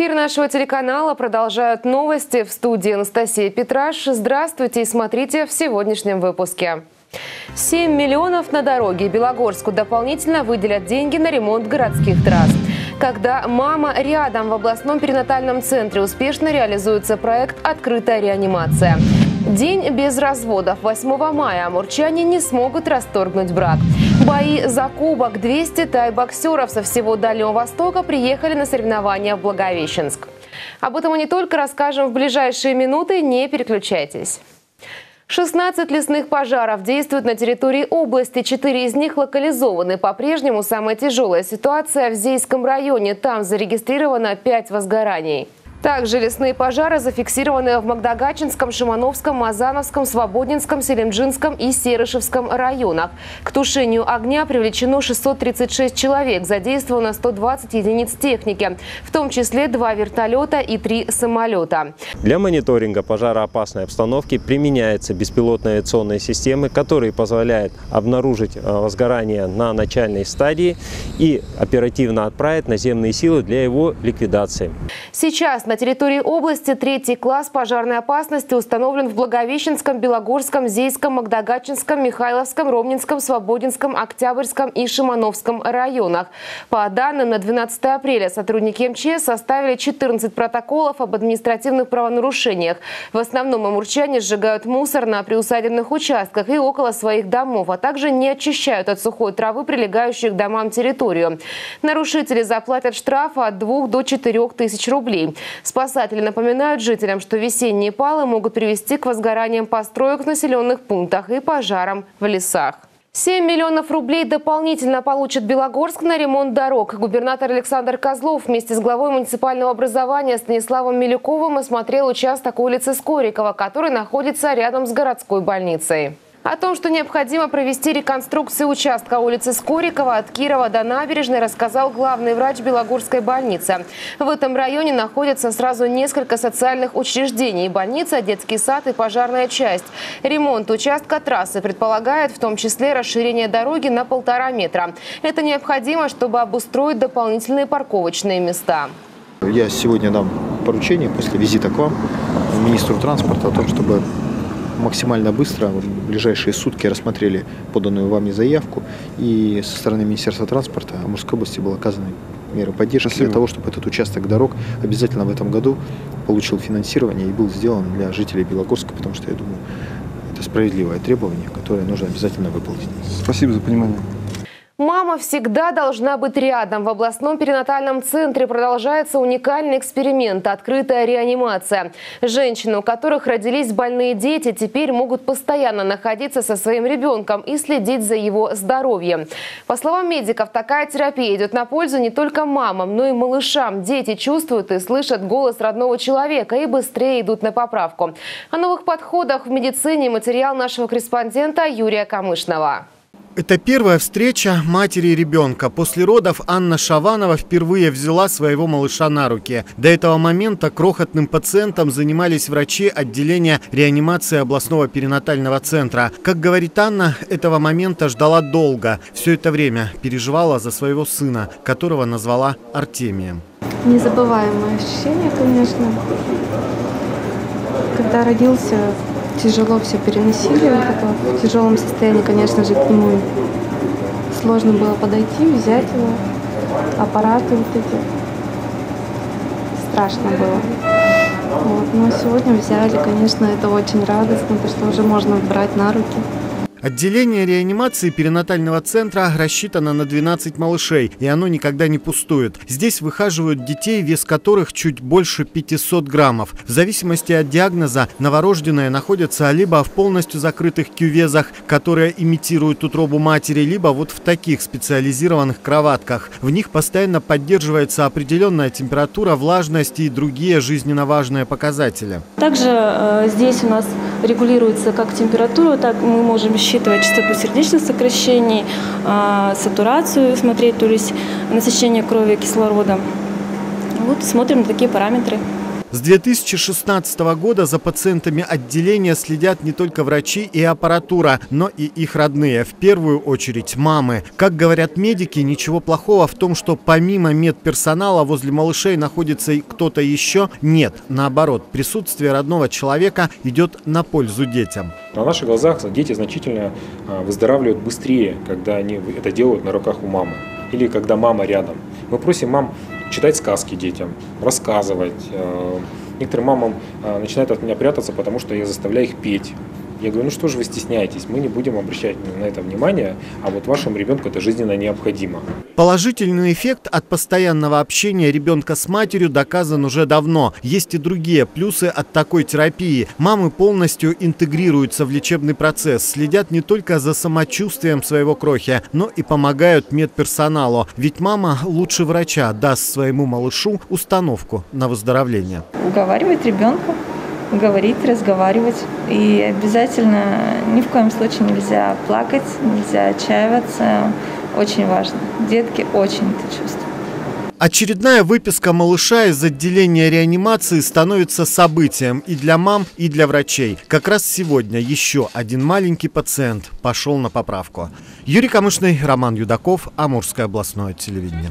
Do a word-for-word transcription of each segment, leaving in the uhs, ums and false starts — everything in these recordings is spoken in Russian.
Эфир нашего телеканала продолжают новости. В студии Анастасия Петраш. Здравствуйте и смотрите в сегодняшнем выпуске. семь миллионов на дороге. Белогорску дополнительно выделят деньги на ремонт городских трасс. Когда мама рядом, в областном перинатальном центре успешно реализуется проект «Открытая реанимация». День без разводов. восьмого мая амурчане не смогут расторгнуть брак. Бои за кубок. двести тай-боксеров со всего Дальнего Востока приехали на соревнования в Благовещенск. Об этом мы не только расскажем в ближайшие минуты. Не переключайтесь. шестнадцать лесных пожаров действуют на территории области. Четыре из них локализованы. По-прежнему самая тяжелая ситуация в Зейском районе. Там зарегистрировано пять возгораний. Также лесные пожары зафиксированы в Магдагачинском, Шимановском, Мазановском, Свободнинском, Селимджинском и Серышевском районах. К тушению огня привлечено шестьсот тридцать шесть человек. Задействовано сто двадцать единиц техники, в том числе два вертолета и три самолета. Для мониторинга пожароопасной обстановки применяются беспилотные авиационные системы, которые позволяют обнаружить возгорание на начальной стадии и оперативно отправить наземные силы для его ликвидации. Сейчас на территории области третий класс пожарной опасности установлен в Благовещенском, Белогорском, Зейском, Магдагачинском, Михайловском, Ромнинском, Свободинском, Октябрьском и Шимановском районах. По данным на двенадцатое апреля сотрудники эм че эс составили четырнадцать протоколов об административных правонарушениях. В основном амурчане сжигают мусор на приусадебных участках и около своих домов, а также не очищают от сухой травы прилегающих к домам территорию. Нарушители заплатят штрафы от двух до четырёх тысяч рублей. Спасатели напоминают жителям, что весенние палы могут привести к возгораниям построек в населенных пунктах и пожарам в лесах. семь миллионов рублей дополнительно получит Белогорск на ремонт дорог. Губернатор Александр Козлов вместе с главой муниципального образования Станиславом Милюковым осмотрел участок улицы Скорикова, который находится рядом с городской больницей. О том, что необходимо провести реконструкцию участка улицы Скорикова от Кирова до Набережной, рассказал главный врач Белогорской больницы. В этом районе находятся сразу несколько социальных учреждений – больница, детский сад и пожарная часть. Ремонт участка трассы предполагает в том числе расширение дороги на полтора метра. Это необходимо, чтобы обустроить дополнительные парковочные места. Я сегодня дам поручение после визита к вам, министру транспорта, о том, чтобы максимально быстро, в ближайшие сутки рассмотрели поданную вами заявку, и со стороны Министерства транспорта Амурской области были оказаны меры поддержки. Спасибо. Для того, чтобы этот участок дорог обязательно в этом году получил финансирование и был сделан для жителей Белогорска, потому что, я думаю, это справедливое требование, которое нужно обязательно выполнить. Спасибо за понимание. Мама всегда должна быть рядом. В областном перинатальном центре продолжается уникальный эксперимент «Открытая реанимация». Женщины, у которых родились больные дети, теперь могут постоянно находиться со своим ребенком и следить за его здоровьем. По словам медиков, такая терапия идет на пользу не только мамам, но и малышам. Дети чувствуют и слышат голос родного человека и быстрее идут на поправку. О новых подходах в медицине материал нашего корреспондента Юрия Камышного. Это первая встреча матери и ребенка. После родов Анна Шаванова впервые взяла своего малыша на руки. До этого момента крохотным пациентом занимались врачи отделения реанимации областного перинатального центра. Как говорит Анна, этого момента ждала долго. Все это время переживала за своего сына, которого назвала Артемием. Незабываемое ощущение, конечно. Когда родился, тяжело все переносили, вот это вот, в тяжелом состоянии, конечно же, к нему сложно было подойти, взять его, аппараты вот эти, страшно было. Вот. Но сегодня взяли, конечно, это очень радостно, то что уже можно брать на руки. Отделение реанимации перинатального центра рассчитано на двенадцать малышей, и оно никогда не пустует. Здесь выхаживают детей, вес которых чуть больше пятисот граммов. В зависимости от диагноза новорожденные находятся либо в полностью закрытых кювезах, которые имитируют утробу матери, либо вот в таких специализированных кроватках. В них постоянно поддерживается определенная температура, влажность и другие жизненно важные показатели. Также э, здесь у нас регулируется как температура, так мы можем считывать частоту сердечных сокращений, сатурацию смотреть, то есть насыщение крови кислородом. Вот смотрим на такие параметры. С две тысячи шестнадцатого года за пациентами отделения следят не только врачи и аппаратура, но и их родные, в первую очередь мамы. Как говорят медики, ничего плохого в том, что помимо медперсонала возле малышей находится и кто-то еще, нет. Наоборот, присутствие родного человека идет на пользу детям. На наших глазах дети значительно выздоравливают быстрее, когда они это делают на руках у мамы или когда мама рядом. Мы просим мам читать сказки детям, рассказывать. Некоторым мамам начинают от меня прятаться, потому что я заставляю их петь. Я говорю, ну что же вы стесняетесь, мы не будем обращать на это внимание, а вот вашему ребенку это жизненно необходимо. Положительный эффект от постоянного общения ребенка с матерью доказан уже давно. Есть и другие плюсы от такой терапии. Мамы полностью интегрируются в лечебный процесс, следят не только за самочувствием своего крохи, но и помогают медперсоналу. Ведь мама лучше врача даст своему малышу установку на выздоровление. Уговаривать ребенка. Говорить, разговаривать. И обязательно ни в коем случае нельзя плакать, нельзя отчаиваться. Очень важно. Детки очень это чувствуют. Очередная выписка малыша из отделения реанимации становится событием и для мам, и для врачей. Как раз сегодня еще один маленький пациент пошел на поправку. Юрий Камышный, Роман Юдаков, Амурское областное телевидение.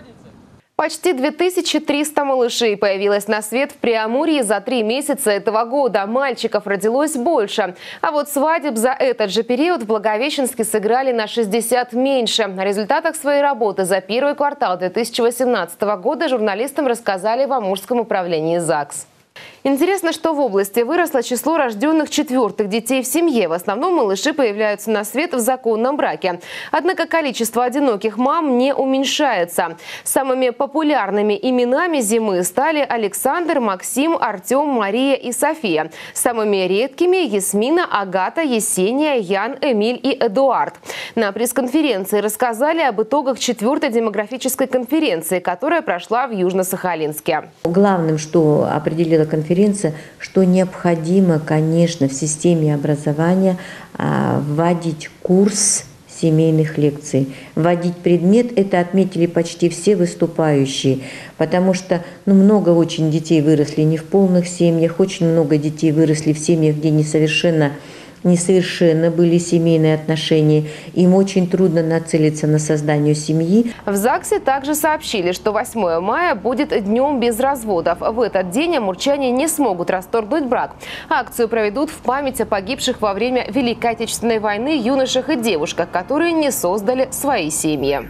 Почти две тысячи триста малышей появилось на свет в Преамурье за три месяца этого года. Мальчиков родилось больше. А вот свадеб за этот же период в Благовещенске сыграли на шестьдесят меньше. О результатах своей работы за первый квартал две тысячи восемнадцатого года журналистам рассказали в Амурском управлении ЗАГС. Интересно, что в области выросло число рожденных четвертых детей в семье. В основном малыши появляются на свет в законном браке. Однако количество одиноких мам не уменьшается. Самыми популярными именами зимы стали Александр, Максим, Артем, Мария и София. Самыми редкими – Ясмина, Агата, Есения, Ян, Эмиль и Эдуард. На пресс-конференции рассказали об итогах четвертой демографической конференции, которая прошла в Южно-Сахалинске. Главным, что определила конференция, что необходимо, конечно, в системе образования вводить курс семейных лекций. Вводить предмет, это отметили почти все выступающие, потому что ну, много очень детей выросли не в полных семьях, очень много детей выросли в семьях, где несовершенно несовершенно были семейные отношения. Им очень трудно нацелиться на создание семьи. В ЗАГСе также сообщили, что восьмое мая будет днем без разводов. В этот день амурчане не смогут расторгнуть брак. Акцию проведут в память о погибших во время Великой Отечественной войны юношах и девушках, которые не создали свои семьи.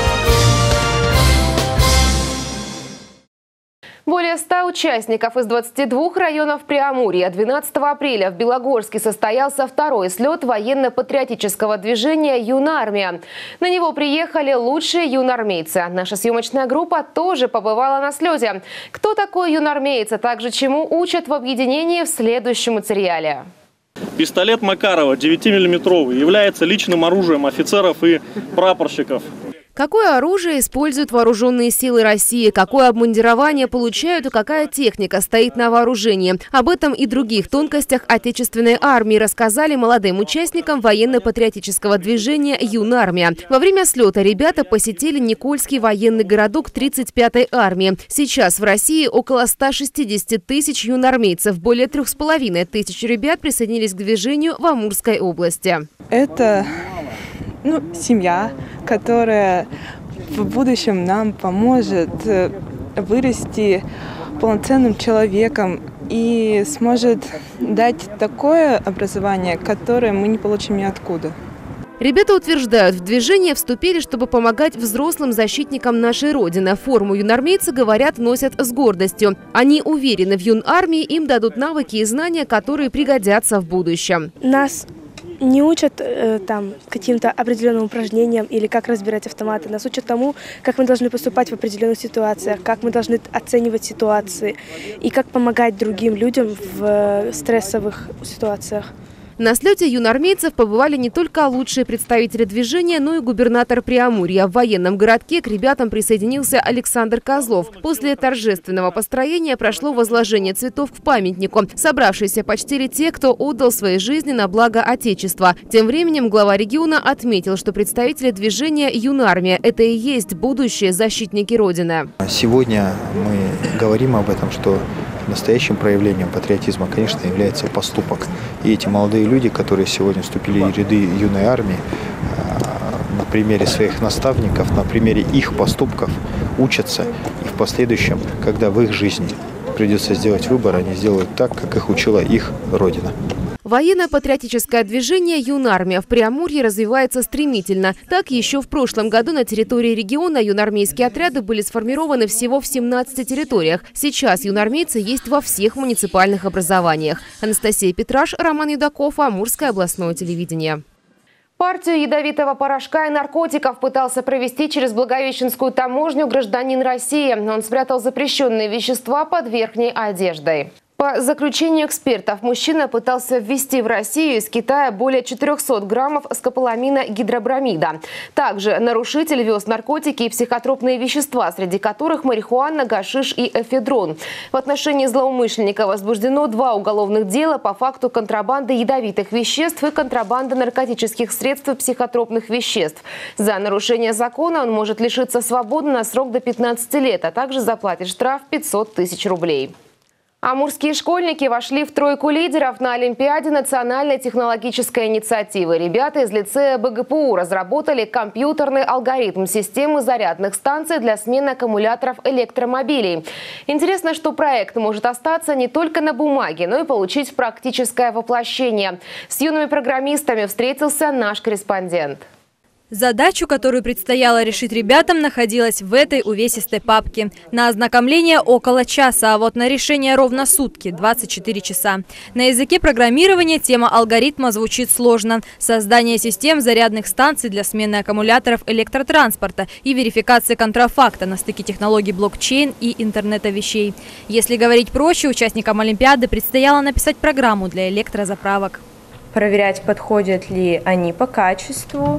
Более ста участников из двадцати двух районов Преамурья. двенадцатого апреля в Белогорске состоялся второй слет военно-патриотического движения «Юнармия». На него приехали лучшие юнармейцы. Наша съемочная группа тоже побывала на слете. Кто такой юнармеец, а также чему учат в объединении, в следующем материале. Пистолет Макарова девятимиллиметровый является личным оружием офицеров и прапорщиков. Какое оружие используют вооруженные силы России, какое обмундирование получают и какая техника стоит на вооружении. Об этом и других тонкостях отечественной армии рассказали молодым участникам военно-патриотического движения «Юнармия». Во время слета ребята посетили Никольский военный городок тридцать пятой армии. Сейчас в России около ста шестидесяти тысяч юнармейцев. Более трех с половиной тысяч ребят присоединились к движению в Амурской области. Это ну, семья, которая в будущем нам поможет вырасти полноценным человеком и сможет дать такое образование, которое мы не получим ниоткуда. Ребята утверждают, в движение вступили, чтобы помогать взрослым защитникам нашей Родины. Форму юнармейцы, говорят, носят с гордостью. Они уверены, в юнармии им дадут навыки и знания, которые пригодятся в будущем. Нас не учат э, там каким-то определенным упражнениям или как разбирать автоматы. Нас учат тому, как мы должны поступать в определенных ситуациях, как мы должны оценивать ситуации и как помогать другим людям в стрессовых ситуациях. На слете юнармейцев побывали не только лучшие представители движения, но и губернатор Преамурья. В военном городке к ребятам присоединился Александр Козлов. После торжественного построения прошло возложение цветов к памятнику. Собравшиеся почтили те, кто отдал свои жизни на благо Отечества. Тем временем глава региона отметил, что представители движения «Юнармия» – это и есть будущие защитники Родины. Сегодня мы говорим об этом, что настоящим проявлением патриотизма, конечно, является поступок. И эти молодые люди, которые сегодня вступили в ряды юной армии, на примере своих наставников, на примере их поступков учатся. И в последующем, когда в их жизни придется сделать выбор, они сделают так, как их учила их Родина. Военно-патриотическое движение «Юнармия» в Преамурье развивается стремительно. Так, еще в прошлом году на территории региона юнармейские отряды были сформированы всего в семнадцати территориях. Сейчас юнармейцы есть во всех муниципальных образованиях. Анастасия Петраш, Роман Юдаков, Амурское областное телевидение. Партию ядовитого порошка и наркотиков пытался провести через Благовещенскую таможню гражданин России. Он спрятал запрещенные вещества под верхней одеждой. По заключению экспертов, мужчина пытался ввезти в Россию из Китая более четырёхсот граммов скополамина гидробромида. Также нарушитель вез наркотики и психотропные вещества, среди которых марихуана, гашиш и эфедрон. В отношении злоумышленника возбуждено два уголовных дела по факту контрабанды ядовитых веществ и контрабанды наркотических средств и психотропных веществ. За нарушение закона он может лишиться свободы на срок до пятнадцати лет, а также заплатит штраф пятьсот тысяч рублей. Амурские школьники вошли в тройку лидеров на Олимпиаде национальной технологической инициативы. Ребята из лицея Бэ Гэ Пэ У разработали компьютерный алгоритм системы зарядных станций для смены аккумуляторов электромобилей. Интересно, что проект может остаться не только на бумаге, но и получить практическое воплощение. С юными программистами встретился наш корреспондент. Задачу, которую предстояло решить ребятам, находилась в этой увесистой папке. На ознакомление около часа, а вот на решение ровно сутки – двадцать четыре часа. На языке программирования тема алгоритма звучит сложно. Создание систем зарядных станций для смены аккумуляторов электротранспорта и верификации контрафакта на стыке технологий блокчейн и интернета вещей. Если говорить проще, участникам Олимпиады предстояло написать программу для электрозаправок. Проверять, подходят ли они по качеству,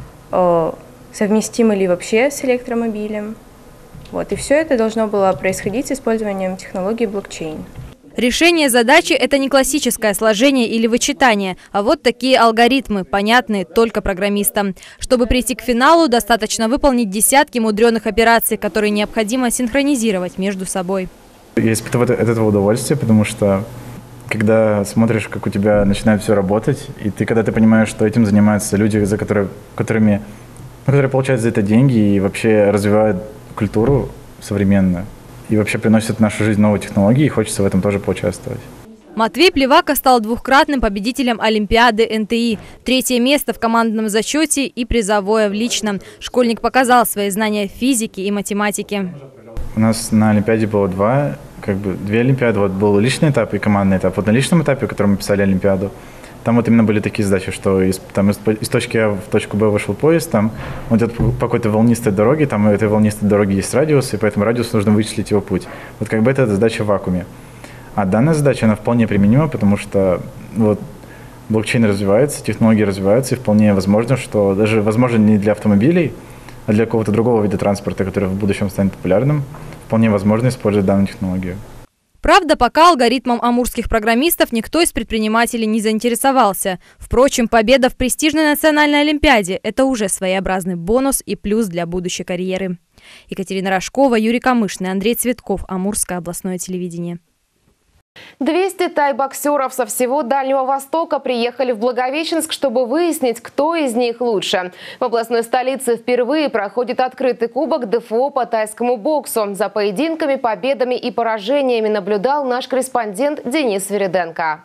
совместимы ли вообще с электромобилем. Вот. И все это должно было происходить с использованием технологии блокчейн. Решение задачи – это не классическое сложение или вычитание, а вот такие алгоритмы, понятные только программистам. Чтобы прийти к финалу, достаточно выполнить десятки мудреных операций, которые необходимо синхронизировать между собой. Я испытываю от этого удовольствие, потому что когда смотришь, как у тебя начинает все работать, и ты, когда ты понимаешь, что этим занимаются люди, за которые, которыми, которые получают за это деньги и вообще развивают культуру современную, и вообще приносят в нашу жизнь новые технологии, и хочется в этом тоже поучаствовать. Матвей Плевака стал двухкратным победителем Олимпиады Эн Тэ И. Третье место в командном зачете и призовое в личном. Школьник показал свои знания физики и математики. У нас на Олимпиаде было два, как бы две Олимпиады. Вот был личный этап и командный этап. Вот на личном этапе, в котором мы писали Олимпиаду, там вот именно были такие задачи, что из, там, из, из точки А в точку Б вышел поезд, там он идет по какой-то волнистой дороге, там у этой волнистой дороги есть радиус, и по этому радиусу нужно вычислить его путь. Вот как бы это задача в вакууме. А данная задача, она вполне применима, потому что вот блокчейн развивается, технологии развиваются, и вполне возможно, что даже, возможно, не для автомобилей, а для какого-то другого вида транспорта, который в будущем станет популярным, вполне возможно использовать данную технологию. Правда, пока алгоритмом амурских программистов никто из предпринимателей не заинтересовался. Впрочем, победа в престижной национальной олимпиаде – это уже своеобразный бонус и плюс для будущей карьеры. Екатерина Рожкова, Юрий Камышный, Андрей Цветков, Амурское областное телевидение. двести тай-боксеров со всего Дальнего Востока приехали в Благовещенск, чтобы выяснить, кто из них лучше. В областной столице впервые проходит открытый кубок Дэ Эф О по тайскому боксу. За поединками, победами и поражениями наблюдал наш корреспондент Денис Свириденко.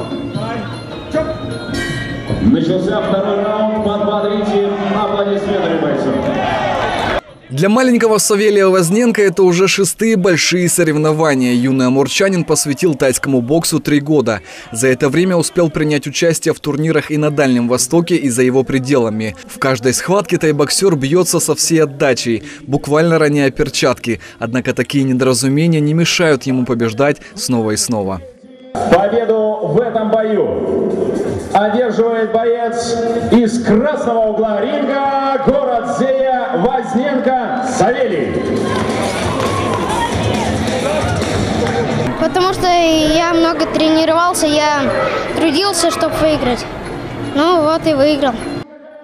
Начался второй раунд. Подбодрите аплодисментами бойцов. Для маленького Савелия Возненко это уже шестые большие соревнования. Юный амурчанин посвятил тайскому боксу три года. За это время успел принять участие в турнирах и на Дальнем Востоке, и за его пределами. В каждой схватке тайбоксер бьется со всей отдачей, буквально роняя перчатки. Однако такие недоразумения не мешают ему побеждать снова и снова. Победу в этом бою одерживает боец из красного угла ринга, город Зея, Возненко Савелий. Потому что я много тренировался, я трудился, чтобы выиграть. Ну вот и выиграл.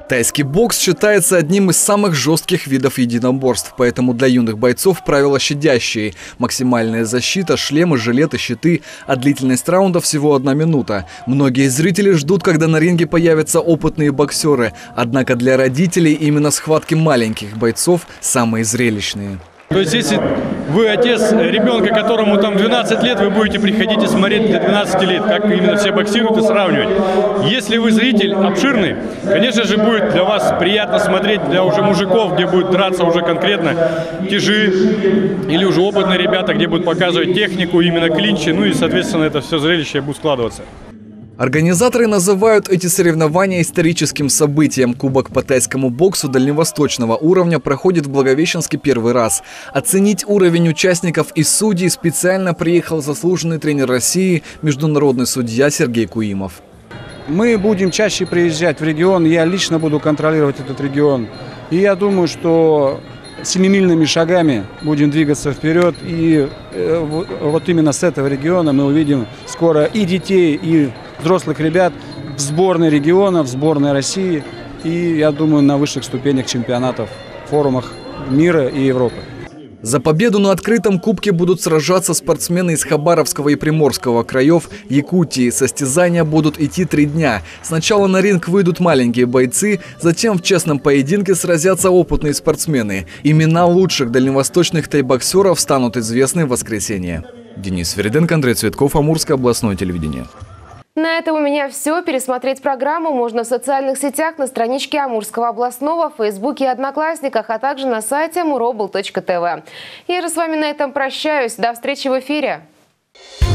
Тайский бокс считается одним из самых жестких видов единоборств, поэтому для юных бойцов правила щадящие. Максимальная защита, шлемы, жилеты, щиты, а длительность раунда всего одна минута. Многие зрители ждут, когда на ринге появятся опытные боксеры, однако для родителей именно схватки маленьких бойцов самые зрелищные. То есть, если вы отец ребенка, которому там двенадцать лет, вы будете приходить и смотреть для двенадцати лет, как именно все боксируют, и сравнивать. Если вы зритель обширный, конечно же, будет для вас приятно смотреть для уже мужиков, где будет драться уже конкретно тяжи, или уже опытные ребята, где будут показывать технику, именно клинчи, ну и, соответственно, это все зрелище будет складываться. Организаторы называют эти соревнования историческим событием. Кубок по тайскому боксу дальневосточного уровня проходит в Благовещенске первый раз. Оценить уровень участников и судей специально приехал заслуженный тренер России, международный судья Сергей Куимов. Мы будем чаще приезжать в регион, я лично буду контролировать этот регион. И я думаю, что семимильными шагами будем двигаться вперед. И э, вот именно с этого региона мы увидим скоро и детей, и взрослых ребят в сборной региона, в сборной России. И, я думаю, на высших ступенях чемпионатов, форумах мира и Европы. За победу на открытом кубке будут сражаться спортсмены из Хабаровского и Приморского краев, Якутии. Состязания будут идти три дня. Сначала на ринг выйдут маленькие бойцы, затем в честном поединке сразятся опытные спортсмены. Имена лучших дальневосточных тайбоксеров станут известны в воскресенье. Денис Свериденко, Андрей Цветков, Амурское областное телевидение. На этом у меня все. Пересмотреть программу можно в социальных сетях, на страничке Амурского областного, в Фейсбуке и Одноклассниках, а также на сайте муробл точка тв. Я же с вами на этом прощаюсь. До встречи в эфире.